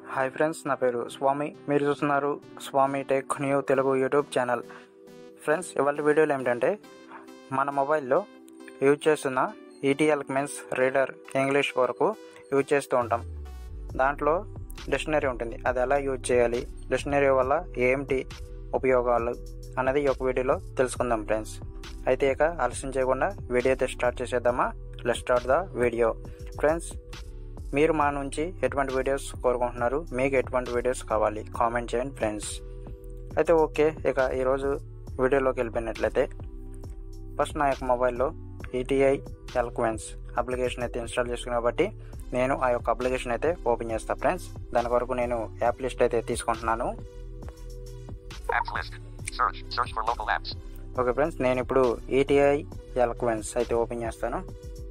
Hi friends, నా పేరు స్వామి. మీరు చూస్తున్నారు Swami tech new Telugu YouTube channel. Friends, ఇవాళ వీడియోలో ఏమిటంటే మన మొబైల్లో యూజ్ చేస్తున్న ఈటీఎల్ మెన్స్ రీడర్ ఇంగ్లీష్ వరకు యూజ్ చేస్తూ ఉంటాం. దాంట్లో డిక్షనరీ ఉంటుంది. అది ఎలా యూజ్ చేయాలి, డిక్షనరీ వల్ల ఏంటి ఉపయోగాలు అన్నది ఈ ఒక వీడియోలో తెలుసుకుందాం ఫ్రెండ్స్. అయితే ఇక ఆలస్యం చేయకుండా వీడియో అయితే స్టార్ట్ చేసేద్దామా? Let's start the video. Friends, మీరు మా నుంచి ఎటువంటి వీడియోస్ కోరుకుంటున్నారు, మీకు ఎటువంటి వీడియోస్ కావాలి కామెంట్ చేయండి ఫ్రెండ్స్. అయితే ఓకే, ఇక ఈరోజు వీడియోలోకి వెళ్ళిపోయినట్లయితే ఫస్ట్ నా యొక్క మొబైల్లో ఈటీఐ ఎల్క్వెన్స్ అప్లికేషన్ అయితే ఇన్స్టాల్ చేసుకుని కాబట్టి నేను ఆ యొక్క అప్లికేషన్ అయితే ఓపెన్ చేస్తాను ఫ్రెండ్స్. దాని వరకు నేను యాప్ లిస్ట్ అయితే తీసుకుంటున్నాను. ఓకే ఫ్రెండ్స్, నేను ఇప్పుడు ఈటీఐ ఎల్క్వెన్స్ అయితే ఓపెన్ చేస్తాను.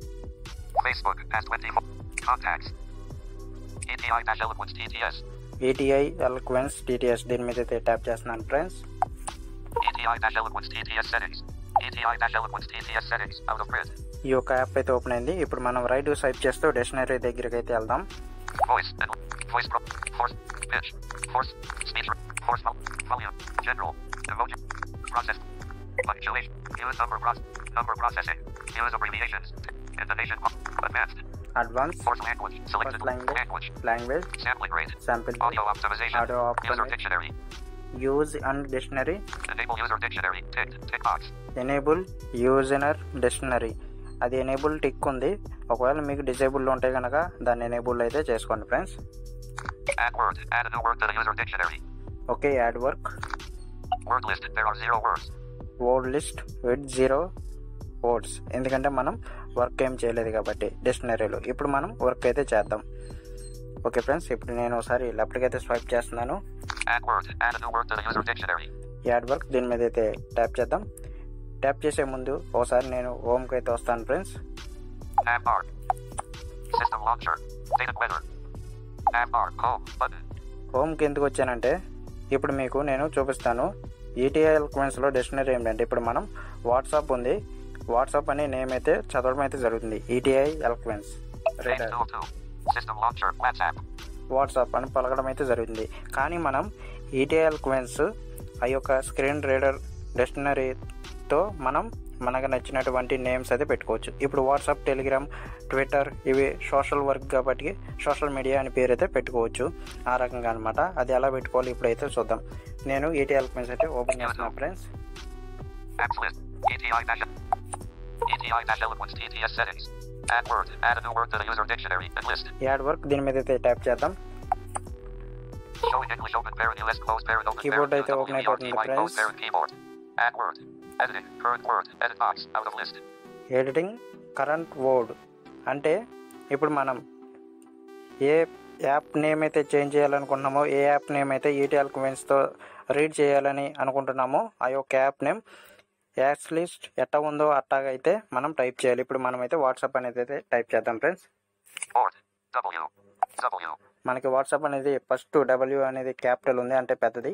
ETI Eloquence TTS దీని మీద అయితే ట్యాప్ చేస్తున్నాను ఫ్రెండ్స్. ఈ యొక్క యాప్ అయితే ఓపెన్ అయింది. ఇప్పుడు మనం రైట్ స్వైప్ చేస్తూ డిక్షనరీ దగ్గరికి అయితే వెళ్దాం. Advanced first language sample audio optimization use and dictionary enable user dictionary అది ఎనేబుల్ టిక్ ఉంది. ఒకవేళ మీకు డిసేబుల్ ఉంటే కనుక దాన్ని ఎనేబుల్ అయితే చేసుకోండి friends. Okay, add work word list with 0 words, ఎందుకంటే మనం వర్క్ ఏం చేయలేదు కాబట్టి డిక్షనరీలో. ఇప్పుడు మనం వర్క్ అయితే చేద్దాం. ఓకే ఫ్రెండ్స్, ఇప్పుడు నేను ఒకసారి లెఫ్ట్కి అయితే స్వైప్ చేస్తున్నాను. యాడ్ వర్క్ దీని మీద అయితే ట్యాప్ చేద్దాం. ట్యాప్ చేసే ముందు ఒకసారి నేను హోమ్కి అయితే వస్తాను ఫ్రెండ్స్. హోమ్కి ఎందుకు వచ్చానంటే ఇప్పుడు మీకు నేను చూపిస్తాను. ఈటీఐ ఎల్క్వెన్స్లో డిక్షనరీ ఏంటంటే ఇప్పుడు మనం వాట్సాప్ ఉంది. వాట్సాప్ అనే నేమ్ అయితే చదవడం అయితే జరుగుతుంది. ఈటీఐ ఎల్క్వెన్స్ రీడర్ వాట్సాప్ అని పలకడం అయితే జరుగుతుంది. కానీ మనం ఈటీఐ ఎల్క్వెన్స్ ఆ యొక్క స్క్రీన్ రీడర్ డిక్షనరీతో మనం మనకు నచ్చినటువంటి నేమ్స్ అయితే పెట్టుకోవచ్చు. ఇప్పుడు వాట్సాప్, టెలిగ్రామ్, ట్విట్టర్ ఇవి సోషల్ వర్క్ కాబట్టి సోషల్ మీడియా అని పేరు అయితే పెట్టుకోవచ్చు. ఆ రకంగా అనమాట. అది ఎలా పెట్టుకోవాలి ఇప్పుడైతే చూద్దాం. నేను ఈటీఐ ఎల్క్వెన్స్ అయితే ఓపెన్ చేస్తున్నాను ఫ్రెండ్స్. యాడ్ వర్క్ దీని మీద అయితే ట్యాప్ చేద్దాం. కీబోర్డ్ అయితే ఓపెన్ అయిపోతుంది ఫ్రెండ్స్. ఎడిటింగ్ కరెంట్ వర్డ్ అంటే ఇప్పుడు మనం ఏ యాప్ నేమ్ అయితే చేంజ్ చేయాలనుకుంటున్నామో, ఏ యాప్ నేమ్ అయితే ఈటీఐ ఎల్క్వెన్స్తో రీడ్ చేయాలని అనుకుంటున్నామో ఆ యొక్క యాప్ నేమ్ యాక్స్ లిస్ట్ ఎట్టా ఉందో అట్టాగైతే మనం టైప్ చేయాలి. ఇప్పుడు మనం అయితే వాట్సాప్ అనేది అయితే టైప్ చేద్దాం ఫ్రెండ్స్. మనకి వాట్సాప్ అనేది ఫస్ట్ W అనేది క్యాపిటల్ ఉంది, అంటే పెద్దది.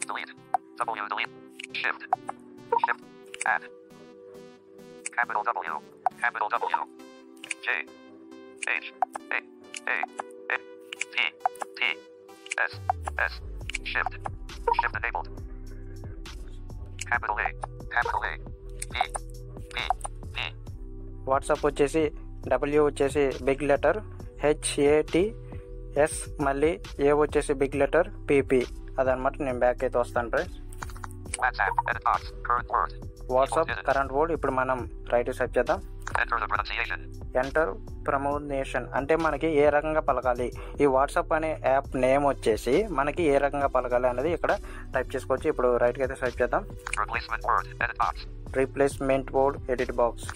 వాట్సాప్ వచ్చేసి W వచ్చేసి బిగ్ లెటర్ HATS, మళ్ళీ A వచ్చేసి బిగ్ లెటర్ PP. అదనమాట. నేను బ్యాక్ అయితే వస్తాను ఫ్రెండ్స్. WhatsApp current word. ఇప్పుడు మనం రైట్ స్వైప్ చేద్దాం. ఎంటర్ ప్రమోనేషన్ అంటే మనకి ఏ రకంగా పలకాలి, ఈ వాట్సాప్ అనే యాప్ నేమ్ వచ్చేసి మనకి ఏ రకంగా పలకాలి అనేది ఇక్కడ టైప్ చేసుకోవచ్చు. ఇప్పుడు రైట్కి అయితే స్వైప్ చేద్దాం. Replacement word edit box,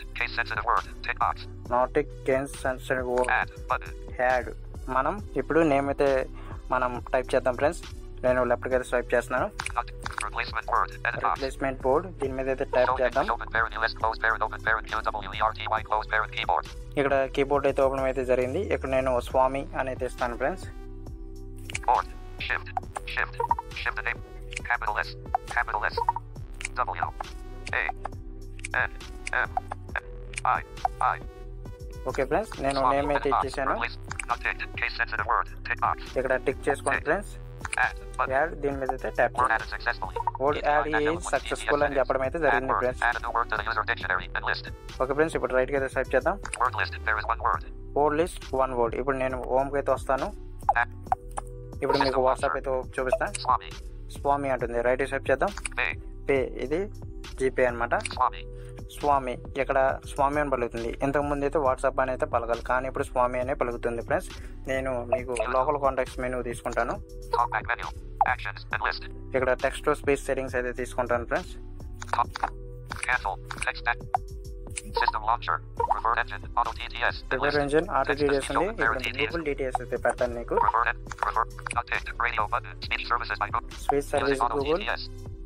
not case sensitive word add. మనం ఇప్పుడు నేమ్ అయితే మనం టైప్ చేద్దాం ఫ్రెండ్స్. నేను లెఫ్ట్కి అయితే స్వైప్ చేస్తున్నాను. రీప్లేస్మెంట్ వర్డ్ దీని మీద అయితే టైప్ చేద్దాం. ఇక్కడ కీబోర్డ్ అయితే ఓపెన్ అయితే జరిగింది. ఇక్కడ నేను స్వామి అని అయితే ఇస్తాను ఫ్రెండ్స్. ఓకే ఫ్రెండ్స్, నేను నేమ్ అయితే ఇచ్చేసాను. Not ticked. Case sensitive word. Tick box. ఇక్కడ టిక్ చేసుకోండి ఫ్రెండ్స్. యాడ్ దీని మీద అయితే ట్యాప్ Word చేయండి. added successfully. Word add is successful అని చెప్పడం అయితే Add జరిగింది word. Friends. Add a new word to the user dictionary and list. Okay friends, ఇప్పుడు రైట్ కి అయితే స్వైప్ చేద్దాం. Word list. There is one word. Word list one word. ఇప్పుడు నేను హోమ్ కి అయితే వస్తాను. Add. ఇప్పుడు మీకు వాట్సాప్ అయితే చూపిస్తాను. Swami. స్వామి అంటుంది. రైట్ కి స్వైప్ చేద్దాం. Pay. పే ఇది జీపే అనమాట. Swami. స్వామి ఇక్కడ స్వామి అని పలుకుతుంది. ఇంతకుముందు అయితే వాట్సాప్ అని అయితే పలకాలి, కానీ ఇప్పుడు స్వామి అనే పలుకుతుంది ఫ్రెండ్స్. నేను మీకు లోకల్ కాంటాక్ట్స్ మెనూ తీసుకుంటాను. Talkback menu. Actions and list. ఇక్కడ టెక్స్ట్ టు స్పీచ్ సెట్టింగ్స్ అయితే తీసుకుంటాను friends. Top. Cancel. Text stack. System launcher. Revert engine. Auto TTS. Revert engine auto details ఉంది. ఇప్పుడు గూగుల్ డీటెయిల్స్ అయితే పెడతాను మీకు. Revert. Unticked. Radio button. Speech services by Google. Speech service Auto Google. TTS.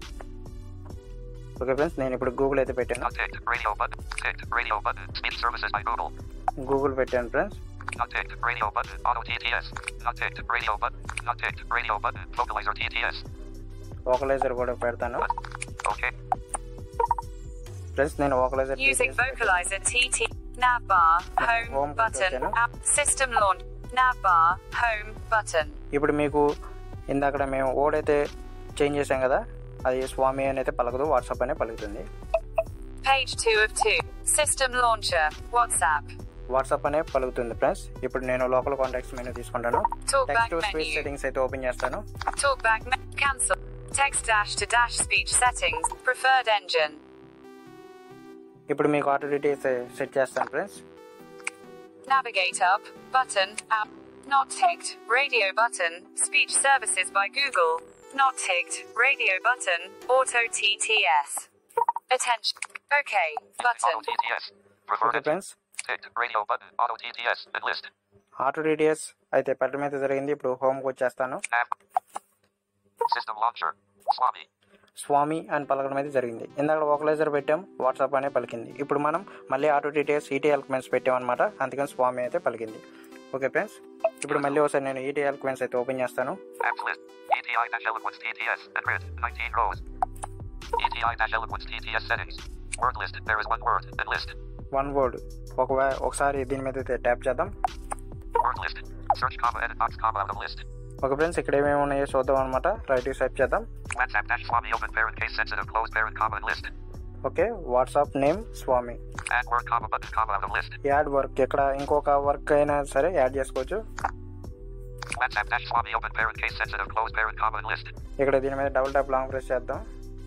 Okay friends, నేను ఇప్పుడు Google అయితే పెట్టాను. Unticked. Radio button. Ticked. Radio button. Speech services by Google. Google పెట్టాను friends. Unticked. Radio button. Auto TTS. Unticked. Radio button. Unticked. Radio button. Vocalizer TTS. Vocalizer కూడా పెడతాను Okay. Friends. నేను వోకలైజర్ Using vocalizer TT. Navbar. Home Home button. button. App. System launch. Navbar. Home button. ఇప్పుడు మీకు ఇందాక మేము word అయితే change చేసాం కదా, అది స్వామి అని అయితే పలకదు, వాట్సాప్ అనే పలుకుతుంది. Page 2 of 2. System launcher. WhatsApp. WhatsApp అనే పలుకుతుంది ఫ్రెండ్స్. ఇప్పుడు నేను లోకల్ కాంటాక్ట్స్ మెనూ తీసుకుంటాను. Talkback text to speech menu. Settings అయితే ఓపెన్ చేస్తాను. Talkback. Cancel. Text dash to dash speech settings. Preferred engine. ఇప్పుడు మీకు ఆటో డీటెయిల్స్ సెట్ చేస్తాను friends. Navigate up. Button. App. Not ticked. Radio button. Speech services by Google. Not ticked. Radio button. Auto TTS. Attention. Okay. Button. Auto TTS. Revert okay engine. Friends, Ticked. Radio button. Auto TTS and list. Auto details అయితే పెట్టడం అయితే జరిగింది. ఇప్పుడు హోమ్కి వచ్చేస్తాను. App. System launcher. Swami. స్వామి అని పలకడం అయితే జరిగింది. ఇందాక వోకలైజర్ పెట్టాం, వాట్సాప్ అనే పలికింది. ఇప్పుడు మనం మళ్ళీ ఆటో డీటెయిల్స్ ఈటీఎల్ క్వెన్స్ పెట్టాం అనమాట, అందుకని స్వామి అయితే పలికింది. ఓకే ఫ్రెండ్స్, ఇప్పుడు మళ్ళీ ఒకసారి నేను ఈటీఎల్ క్వెన్స్ అయితే ఓపెన్ చేస్తాను. Apps list. ETI-Eloquence TTS and grid. 19 rows. ETI-Eloquence TTS settings. Word list. There is one word and list. One word. ఒకసారి దీని మీద అయితే ట్యాప్ చేద్దాం. Word list. Search comma edit box comma out of list. Okay friends, ఇక్కడ ఏమేమి ఉన్నాయో చూద్దాం అనమాట. రైట్ స్వైప్ చేద్దాం. WhatsApp dash Swami open parent case sensitive close parent comma and list. Okay, WhatsApp name Swami. Add word comma button comma out of list. Add work. ఇక్కడ ఇంకొక work అయినా సరే యాడ్ చేసుకోవచ్చు. WhatsApp dash Swami open parent case sensitive close parent comma and list. ఇక్కడ దీని మీద double tap long press చేద్దాం.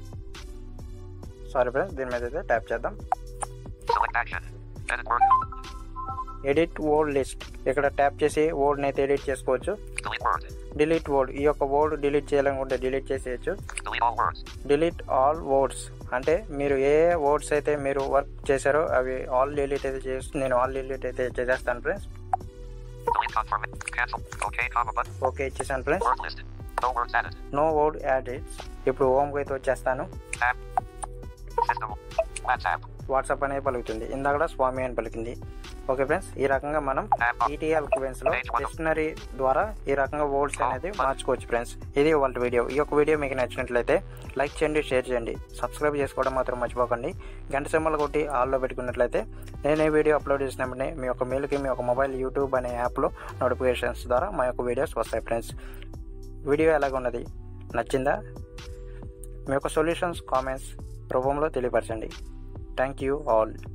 Sorry friends, దీని మీద అయితే ట్యాప్ చేద్దాం. Select action. Edit word. Edit word list. ఇక్కడ ట్యాప్ చేసి వర్డ్ని అయితే ఎడిట్ చేసుకోవచ్చు. Delete word. Delete word. ఈ యొక్క వర్డ్ డిలీట్ చేయాలనుకుంటే డిలీట్ చేసేయచ్చు. Delete all words. Delete all words అంటే మీరు ఏ వర్డ్స్ అయితే మీరు వర్క్ చేశారో అవి ఆల్ డిలీట్ అయితే చేసి నేను ఆల్ డిలీట్ అయితే చేసేస్తాను friends. Delete confirm. Cancel. Okay comma button. Okay ఇచ్చేసాను friends. Word list. No words added. No word added. ఇప్పుడు హోమ్కి అయితే వచ్చేస్తాను. App. System. WhatsApp. వాట్సాప్ అనేది పలుకుతుంది, ఇందాక స్వామి అని పలికింది. ఓకే ఫ్రెండ్స్, ఈ రకంగా మనం ఈటీఎల్ క్వెన్స్లో డిక్షనరీ ద్వారా ఈ రకంగా వర్డ్స్ అనేది మార్చుకోవచ్చు ఫ్రెండ్స్. ఇది వాళ్ళ వీడియో. ఈ యొక్క వీడియో మీకు నచ్చినట్లయితే లైక్ చేయండి, షేర్ చేయండి, సబ్స్క్రైబ్ చేసుకోవడం మాత్రం మర్చిపోకండి. గంట సింబల్ కొట్టి ఆల్లో పెట్టుకున్నట్లయితే నేను ఈ వీడియో అప్లోడ్ చేసినప్పుడే మీ యొక్క మెయిల్కి మీ యొక్క మొబైల్ యూట్యూబ్ అనే యాప్లో నోటిఫికేషన్స్ ద్వారా మా యొక్క వీడియోస్ వస్తాయి ఫ్రెండ్స్. వీడియో ఎలాగ ఉన్నది, నచ్చిందా? మీ యొక్క సొల్యూషన్స్ కామెంట్స్ రూపంలో తెలియపరచండి. Thank you all.